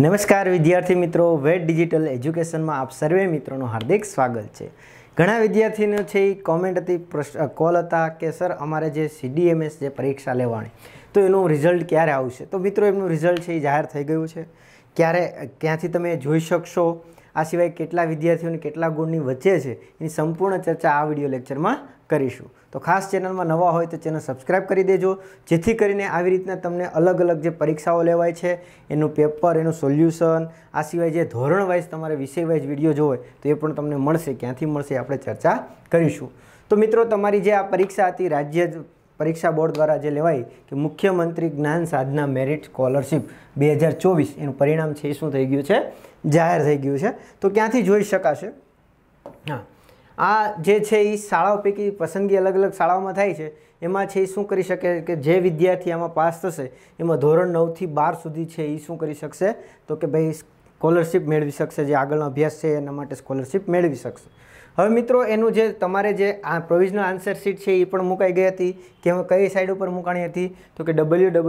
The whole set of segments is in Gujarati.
નમસ્કાર વિદ્યાર્થી મિત્રો, વેટ ડિજિટલ એજ્યુકેશનમાં આપ સર્વે મિત્રોનું હાર્દિક સ્વાગત છે। ઘણા વિદ્યાર્થીઓને છે એ કોમેન્ટ હતી, કોલ હતા કે સર અમારે જે CDMS જે પરીક્ષા લેવાની તો એનું રિઝલ્ટ ક્યારે આવશે। તો મિત્રો એમનું રિઝલ્ટ છે એ જાહેર થઈ ગયું છે, ક્યાંથી તમે જોઈ શકશો, આ સિવાય કેટલા વિદ્યાર્થીઓને કેટલા ગુણની વચ્ચે છે એની સંપૂર્ણ ચર્ચા આ વિડીયો લેક્ચરમાં કરીશું। તો ખાસ ચેનલમાં નવા હોય તો ચેનલ સબસ્ક્રાઈબ કરી દેજો, જેથી કરીને આવી રીતના તમને અલગ અલગ જે પરીક્ષાઓ લેવાય છે એનું પેપર, એનું સોલ્યુશન, આ સિવાય જે ધોરણ વાઇઝ તમારે વિષય વાઇઝ વિડીયો જોવે તો એ પણ તમને મળશે। ક્યાંથી મળશે આપણે ચર્ચા કરીશું। તો મિત્રો તમારી જે આ પરીક્ષા હતી રાજ્ય પરીક્ષા બોર્ડ દ્વારા જે લેવાય કે મુખ્યમંત્રી જ્ઞાન સાધના મેરિટ સ્કોલરશિપ 2024 એનું પરિણામ છે એ શું થઈ ગયું છે, જાહેર થઈ ગયું છે। તો ક્યાંથી જોઈ શકાશે? હા, આ જે છે એ શાળાઓ પૈકી પસંદગી અલગ અલગ શાળાઓમાં થાય છે। એમાં છે એ શું કરી શકે કે જે વિદ્યાર્થી આમાં પાસ થશે એમાં ધોરણ 9 થી 12 સુધી છે એ શું કરી શકશે તો કે ભાઈ સ્કોલરશિપ મેળવી શકશે, જે આગળનો અભ્યાસ છે એના માટે સ્કોલરશિપ મેળવી શકશે। હવે મિત્રો એનું જે તમારે જે આ પ્રોવિઝનલ આન્સર શીટ છે એ પણ મુકાઈ ગઈ હતી કે કઈ સાઇટ ઉપર મુકાણી હતી તો કે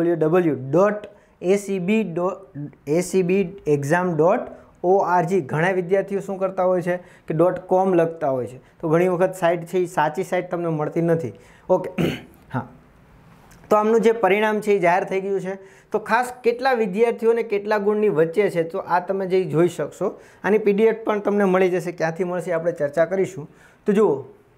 www.acbexam.org। ઘણા વિદ્યાર્થીઓ શું કરતા હોય છે કે .com લખતા હોય છે, તો ઘણી વખત સાઇટ છે એ સાચી સાઇટ તમને મળતી નથી। ઓકે, હા, તો આમનું જે પરિણામ છે એ જાહેર થઈ ગયું છે। તો ખાસ કેટલા વિદ્યાર્થીઓને કેટલા ગુણની વચ્ચે છે તો આ તમે જે જોઈ શકશો। આની PDF પણ તમને મળી જશે, ક્યાંથી મળશે આપણે ચર્ચા કરીશું। તો જુઓ,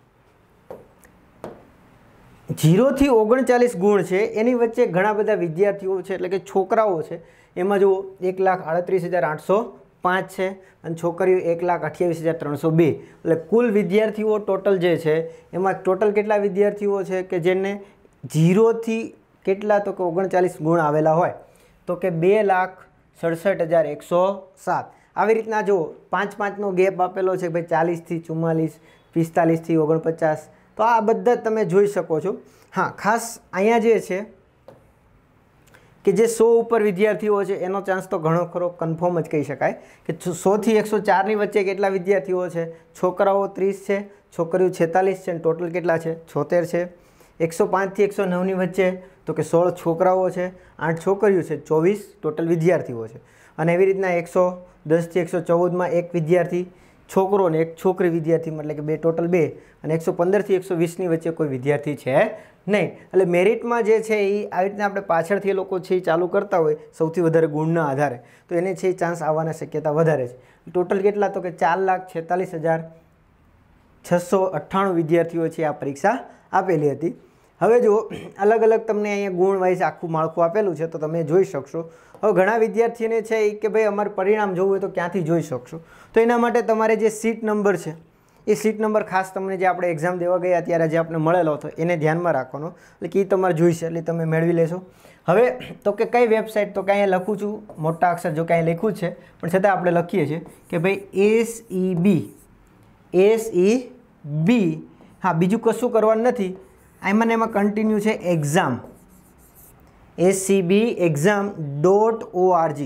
0 થી 39 ગુણ છે એની વચ્ચે ઘણા બધા વિદ્યાર્થીઓ છે, એટલે કે છોકરાઓ છે। એમાં જુઓ 1,38,805 છે અને છોકરીઓ 1,28,302। એટલે કુલ વિદ્યાર્થીઓ ટોટલ જે છે એમાં ટોટલ કેટલા વિદ્યાર્થીઓ છે કે જેને 0 થી કેટલા તો કે 39 ગુણ આવેલા હોય તો કે 2,67,107। આવી રીતના જુઓ 5-5નો ગેપ આપેલો છે ભાઈ, 40 થી 44, 45 થી 49। તો આ બધા તમે જોઈ શકો છો। હા, ખાસ અહીંયા જે છે કે જે 100 ઉપર વિદ્યાર્થીઓ છે એનો ચાન્સ તો ઘણો ખરો કન્ફર્મ જ કહી શકાય કે 100 થી 104ની વચ્ચે કેટલા વિદ્યાર્થીઓ છે? છોકરાઓ 30 છે, છોકરીઓ 46 છે અને ટોટલ કેટલા છે? 76 છે। 105 થી 109ની વચ્ચે તો કે 16 છોકરાઓ છે, 8 છોકરીઓ છે, 24 ટોટલ વિદ્યાર્થીઓ છે। અને એવી રીતના 110 થી 114માં એક વિદ્યાર્થી છોકરો ને એક છોકરી વિદ્યાર્થી, એટલે કે બે ટોટલ 2, અને 115 થી 120ની વચ્ચે કોઈ વિદ્યાર્થી છે નહીં। એટલે મેરિટમાં જે છે એ આવી રીતના આપણે પાછળથી એ લોકો છે એ ચાલુ કરતા હોય સૌથી વધારે ગુણના આધારે, તો એને છે એ ચાન્સ આવવાના શક્યતા વધારે છે। ટોટલ કેટલા તો કે 4,46,698 વિદ્યાર્થીઓ છે આ પરીક્ષા આપેલી હતી। હવે જુઓ, અલગ અલગ તમને અહીંયા ગુણ વાઇઝ આખું માળખું આપેલું છે તો તમે જોઈ શકશો। હવે ઘણા વિદ્યાર્થીઓને છે એ કે ભાઈ અમારે પરિણામ જોવું હોય તો ક્યાંથી જોઈ શકશો? તો એના માટે તમારે જે સીટ નંબર છે એ સીટ નંબર ખાસ તમને જે આપણે એક્ઝામ દેવા ગયા ત્યારે જે આપણે મળેલો હતો એને ધ્યાનમાં રાખવાનો, એટલે કે એ તમારે જોઈશે એટલે તમે મેળવી લેશો। હવે તો કે કઈ વેબસાઇટ, તો કે અહીંયા લખું છું મોટા અક્ષર, જો કે અહીંયા લખ્યું જ છે પણ છતાં આપણે લખીએ છીએ કે ભાઈ SEB, હા, બીજું કશું કરવાનું નથી, એમાં કન્ટિન્યુ છે એક્ઝામ, acbexam.org।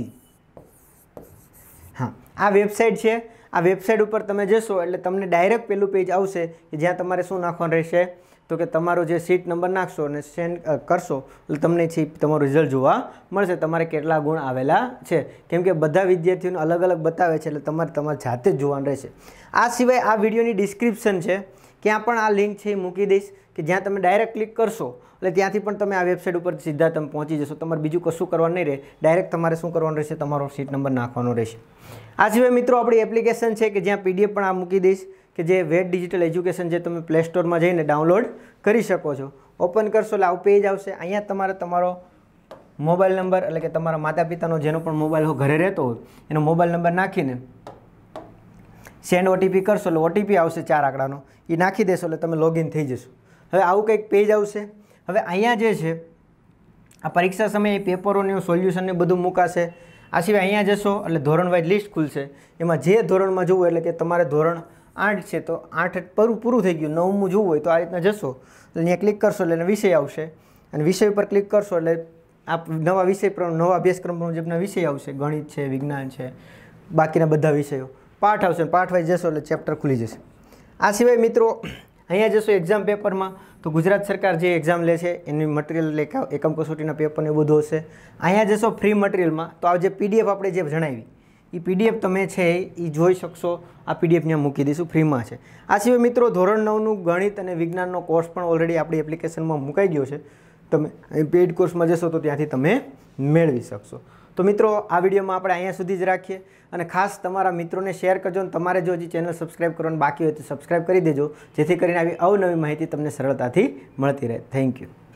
હા, આ વેબસાઇટ છે। આ વેબસાઇટ ઉપર તમે જશો એટલે તમને ડાયરેક્ટ પેલું પેજ આવશે કે જ્યાં તમારે શું નાખવાનું રહેશે તો કે તમારો જે સીટ નંબર નાખશો અને સેન્ડ કરશો એટલે તમને છે તમારું રિઝલ્ટ જોવા મળશે, તમારે કેટલા ગુણ આવેલા છે। કેમ કે બધા વિદ્યાર્થીઓને અલગ અલગ બતાવે છે એટલે તમારે જાતે જ જોવાનું રહેશે। આ સિવાય આ વિડીયોની ડિસ્ક્રિપ્શન છે, ત્યાં પણ આ લિંક છે એ મૂકી દઈશ કે જ્યાં તમે ડાયરેક્ટ ક્લિક કરશો એટલે ત્યાંથી પણ તમે આ વેબસાઇટ ઉપર સીધા તમે પહોંચી જશો। તમારે બીજું કશું કરવાનું નહીં રહે, ડાયરેક્ટ તમારે શું કરવાનું રહેશે, તમારો સીટ નંબર નાખવાનો રહેશે। આ સિવાય મિત્રો આપણી એપ્લિકેશન છે કે જ્યાં PDF પણ આ મૂકી દઈશ કે જે વેટ ડિજિટલ એજ્યુકેશન જે તમે પ્લે સ્ટોરમાં જઈને ડાઉનલોડ કરી શકો છો। ઓપન કરશો એટલે આવું પેજ આવશે। અહીંયા તમારે તમારો મોબાઈલ નંબર, એટલે કે તમારા માતા પિતાનો જેનો પણ મોબાઈલ ઘરે રહેતો હોય એનો મોબાઈલ નંબર નાખીને સેન્ડ OTP કરશો એટલે OTP આવશે 4 આંકડાનો, એ નાખી દેશો એટલે તમે લોગિન થઈ જશો। હવે આવું કંઈક પેજ આવશે। હવે અહીંયા જે છે આ પરીક્ષા સમયે પેપરોનું સોલ્યુશનને બધું મૂકાશે। આ સિવાય અહીંયા જશો એટલે ધોરણ વાઇઝ લિસ્ટ ખુલશે, એમાં જે ધોરણમાં જોવું એટલે કે તમારે ધોરણ 8 છે તો 8 પૂરું થઈ ગયું, 9મું જોવું હોય તો આ રીતના જશો એટલે અહીંયા ક્લિક કરશો એટલે વિષય આવશે, અને વિષય ઉપર ક્લિક કરશો એટલે આ નવા વિષય નવા અભ્યાસક્રમ મુજબના વિષય આવશે, ગણિત છે, વિજ્ઞાન છે, બાકીના બધા વિષયો, પાઠ આવશે, પાઠ વાઇઝ જશો એટલે ચેપ્ટર ખુલી જશે। આ સિવાય મિત્રો અહીંયા જશો એક્ઝામ પેપરમાં તો ગુજરાત સરકાર જે એક્ઝામ લે છે એની મટીરિયલ એકમ કસોટીના પેપરને એવું બધું હશે. અહીંયા જશો ફ્રી મટીરિયલમાં તો આ જે પીડીએફ આપણે જે જણાવી એ પીડીએફ તમે છે એ જોઈ શકશો. આ પીડીએફ ત્યાં મૂકી દઈશું, ફ્રીમાં છે. આ સિવાય મિત્રો ધોરણ 9નું ગણિત અને વિજ્ઞાનનો કોર્સ પણ ઓલરેડી આપણી એપ્લિકેશનમાં મુકાઈ ગયો છે. તમે પેઇડ કોર્સમાં જશો તો ત્યાંથી તમે મેળવી શકશો. તો મિત્રો આ વિડીયોમાં આપણે અહીંયા સુધી જ રાખીએ અને ખાસ તમારા મિત્રોને શેર કરજો અને તમારે જો હજી ચેનલ સબસ્ક્રાઈબ કરવાનું બાકી હોય તો સબસ્ક્રાઈબ કરી દેજો, જેથી કરીને આવી અવનવી માહિતી તમને સરળતાથી મળતી રહે. Thank you.